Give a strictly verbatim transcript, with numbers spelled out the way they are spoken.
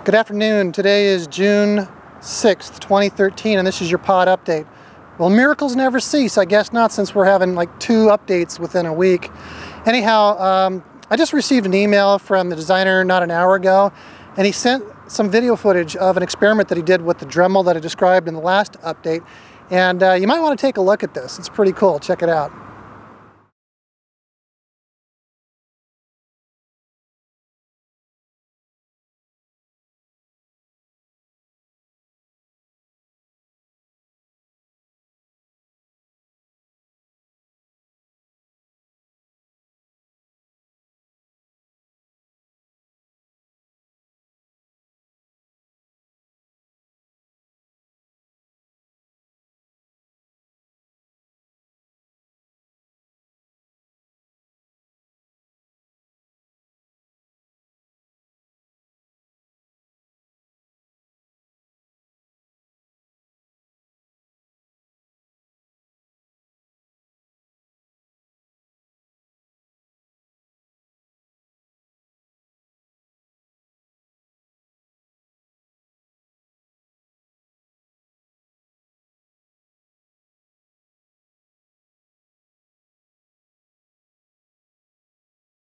Good afternoon. Today is June sixth, twenty thirteen, and this is your pod update. Well, miracles never cease. I guess not, since we're having like two updates within a week. Anyhow, um, I just received an email from the designer not an hour ago, and he sent some video footage of an experiment that he did with the Dremel that I described in the last update. And uh, you might want to take a look at this. It's pretty cool. Check it out.